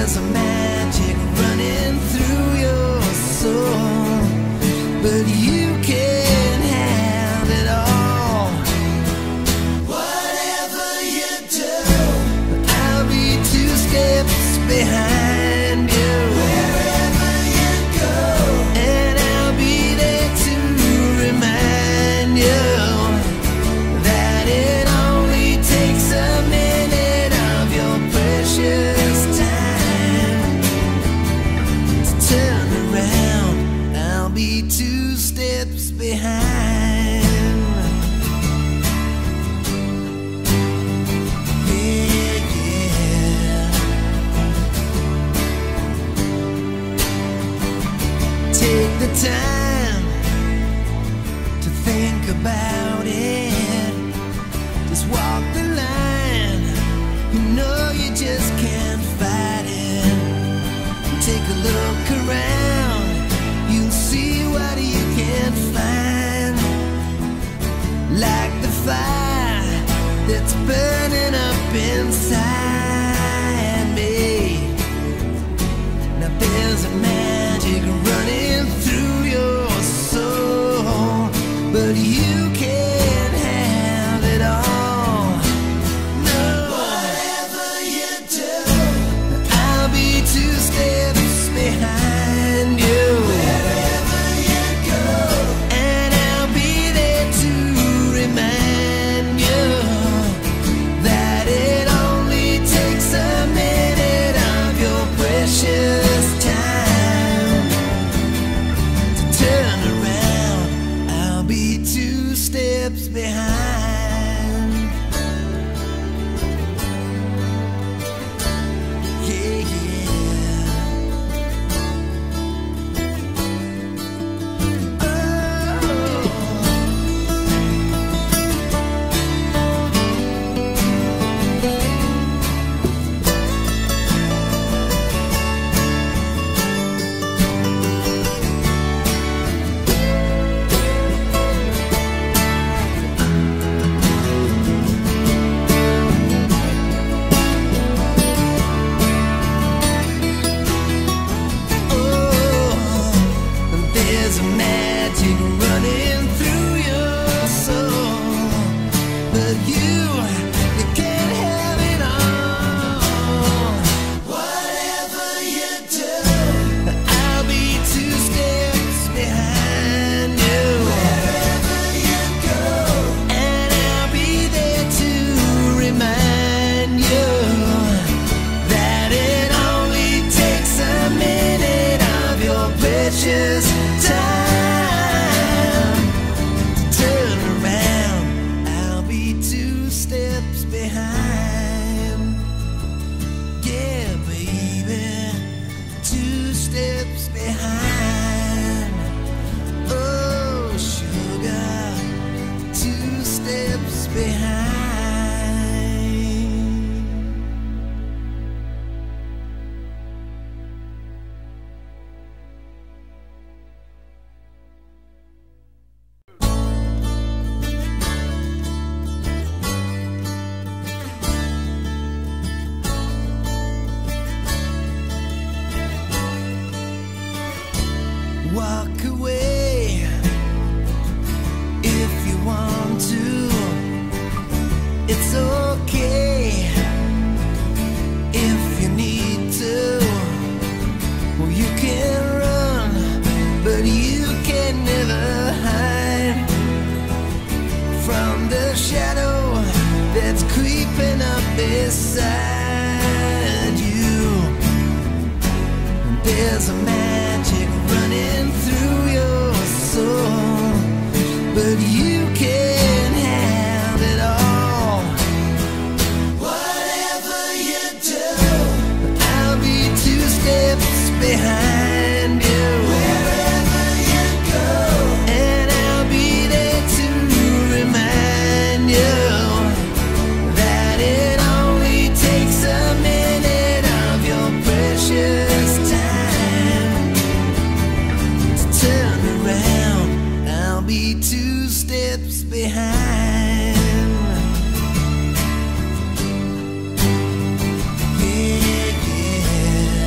there's a magic running through your soul, but you can't have it all. Whatever you do, I'll be 2 steps behind you. Wherever you go, and I'll be there to remind you that it only takes a minute of your precious time to turn around. I'll be 2 steps behind. Yeah, yeah. Take the time to think about it. Just walk the line. You know you just can't fight it. Take a look around. You'll see what you can't find. Like the fire that's burning up inside me. Now there's a magic running through your soul, but you can't have it all. No. Whatever you do, I'll be 2 steps behind you. Wherever you go, and I'll be there to remind you that it only takes a minute of your precious time to turn around. I'll be 2 steps behind. Yeah, yeah. There's a magic running through your soul, but you can't have it all. Whatever you do, I'll be 2 steps behind you. Wherever you go, and I'll be there to remind you that it only takes a minute of your precious time to turn around. I'll be 2 steps behind. Yeah, baby, 2 steps behind. Oh, sugar, 2 steps behind. Walk away if you want to. It's okay if you need to. Well, you can run, but you can never hide from the shadow that's creeping up beside you. There's a magic running through your soul, but you can't have it all. Whatever you do, I'll be 2 steps behind you. Wherever you go, and I'll be there to remind you that it only takes a minute of your precious time to turn around. I'll be 2 steps behind. Yeah, yeah.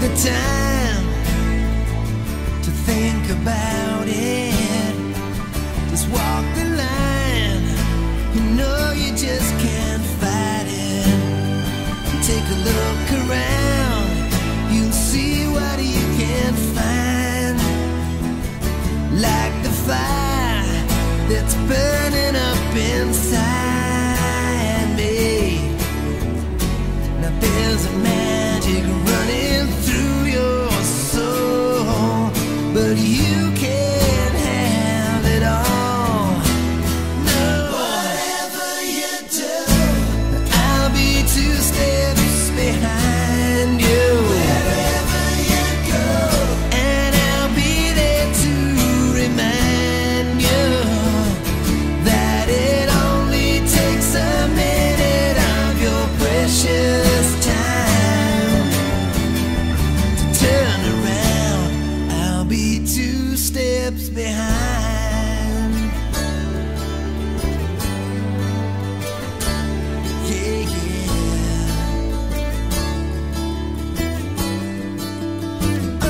the time to think about it. Just walk the line, you know you just can't fight it. Take a look around, you'll see what you can find. Like the fire that's burning up inside me. Now there's a magic running through your soul, but you can't have it all. No, whatever you do, I'll be 2 steps behind you. Wherever you go, and I'll be there to remind you that it only takes a minute of your precious time to turn around. I'll be 2 steps behind. Yeah, yeah.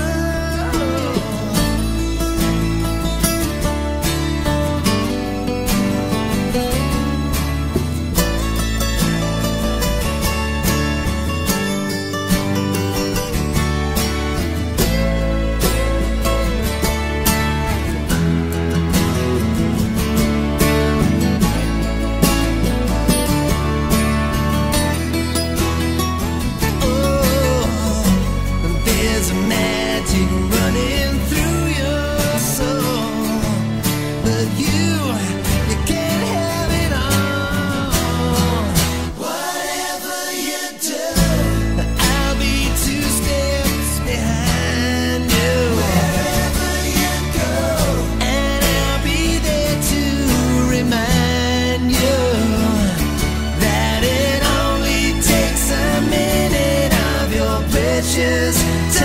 There's a magic running through your soul, but you can't have it all. Whatever you do, I'll be 2 steps behind you. Wherever you go, and I'll be there to remind you that it only takes a minute of your precious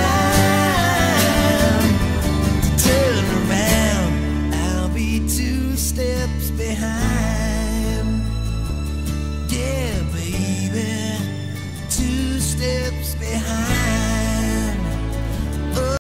time to turn around. I'll be 2 steps behind. Yeah, baby, 2 steps behind.